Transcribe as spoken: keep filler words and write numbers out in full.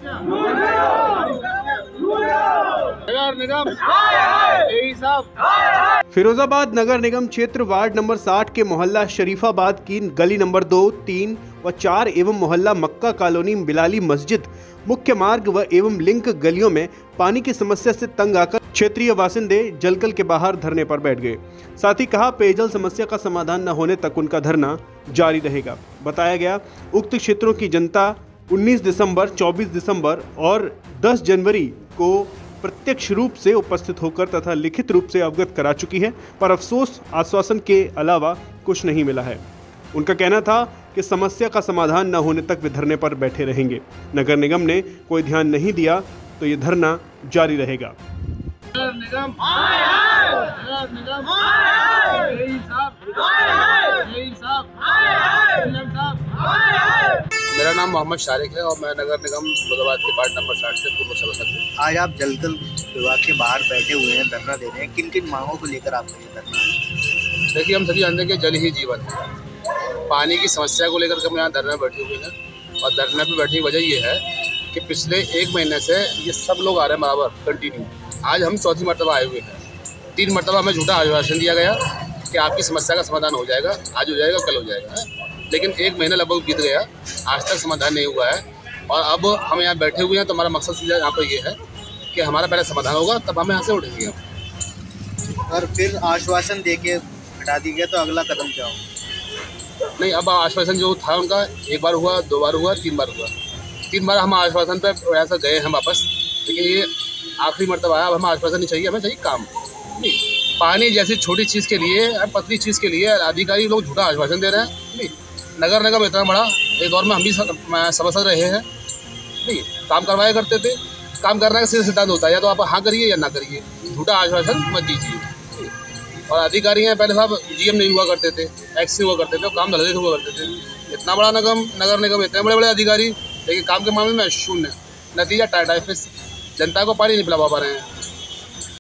नगर निगम फिरोजाबाद नगर निगम क्षेत्र ward number साठ के मोहल्ला शरीफाबाद की गली नंबर दो, तीन व चार एवं मोहल्ला मक्का कॉलोनी बिलाली मस्जिद मुख्य मार्ग व एवं लिंक गलियों में पानी की समस्या से तंग आकर क्षेत्रीय बासिंदे जलकल के बाहर धरने पर बैठ गए। साथ ही कहा पेयजल समस्या का समाधान न होने तक उनका धरना जारी रहेगा। बताया गया उक्त क्षेत्रों की जनता उन्नीस दिसंबर, चौबीस दिसंबर और दस जनवरी को प्रत्यक्ष रूप से उपस्थित होकर तथा लिखित रूप से अवगत करा चुकी है, पर अफसोस आश्वासन के अलावा कुछ नहीं मिला है। उनका कहना था कि समस्या का समाधान न होने तक वे धरने पर बैठे रहेंगे। नगर निगम ने कोई ध्यान नहीं दिया तो ये धरना जारी रहेगा। नगर निगम नगर निगम मेरा नाम मोहम्मद शारिक है और मैं नगर निगम फिरोजाबाद के वार्ड नंबर साठ से पूर्व सदस्य हूँ। आज आप जलकल विभाग के बाहर बैठे हुए हैं, धरना दे रहे हैं। किन किन मांगों को लेकर आपका ये धरना है? देखिए, हम सभी जानते हैं कि जल ही जीवन है। पानी की समस्या को लेकर के हम यहाँ धरना बैठे हुए हैं और धरने पे बैठने की वजह ये है कि पिछले एक महीने से ये सब लोग आ रहे हैं बराबर कंटिन्यू। आज हम चौथी मरतबा आए हुए हैं। तीन मरतबा हमें झूठा आश्वासन दिया गया कि आपकी समस्या का समाधान हो जाएगा, आज हो जाएगा, कल हो जाएगा, लेकिन एक महीना लगभग बीत गया, आज तक समाधान नहीं हुआ है। और अब हम यहाँ बैठे हुए हैं तो हमारा मकसद सीधा यहाँ पर ये है कि हमारा पहले समाधान होगा तब हम यहाँ से उठेंगे। और फिर आश्वासन दे के हटा दी गया तो अगला कदम क्या होगा? नहीं, अब आश्वासन जो था उनका एक बार हुआ, दो बार हुआ, तीन बार हुआ। तीन बार हम आश्वासन पे ऐसा गए हैं वापस, लेकिन ये आखिरी मरतबा आया। अब हमें आश्वासन नहीं चाहिए, हमें चाहिए काम। नहीं, पानी जैसी छोटी चीज़ के लिए, पतली चीज़ के लिए अधिकारी लोग झूठा आश्वासन दे रहे हैं। नहीं, नगर निगम इतना बड़ा, एक दौर में हम भी समझ रहे हैं। नहीं, काम करवाया करते थे। काम करने का सीधा सिद्धांत होता है, या तो आप हाँ करिए या ना करिए, झूठा आश्वासन मत दीजिए। और अधिकारी हैं, पहले साहब जीएम नहीं हुआ करते थे, एक्स हुआ करते थे, काम धड़ल्ले हुआ करते थे। इतना बड़ा नगम नगर निगम, इतने बड़े बड़े अधिकारी, लेकिन काम के मामले में शून्य। नतीजा टाटा फिश, जनता को पानी नहीं पिला पा रहे हैं।